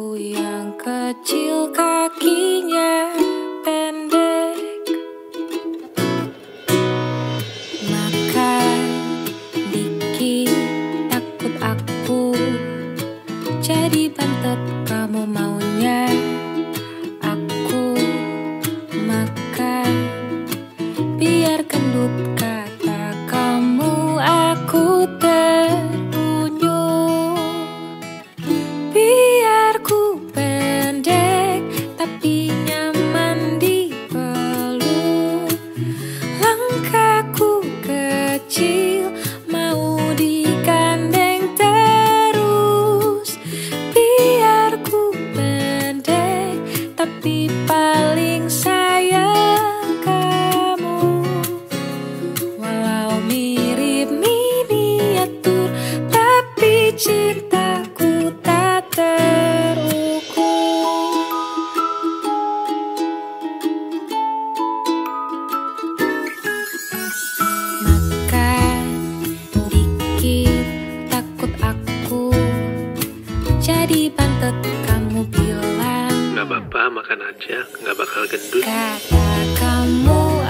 aku yang kecil, kakinya pendek. Makan dikit, takut aku jadi bantet. Kamu maunya aku makan biar gendut, kata kamu. Aku terunyuh biar ku pendek tapi nyaman dipeluk. Langkahku kecil mau digandeng terus. Biar ku pendek tapi paling sayang kamu. Walau mirip miniatur tapi cintaku tak terukur. Makan dikit, takut aku jadi bantet. Kamu bilang Nggak apa-apa, makan aja, nggak bakal gendut. kata kamu.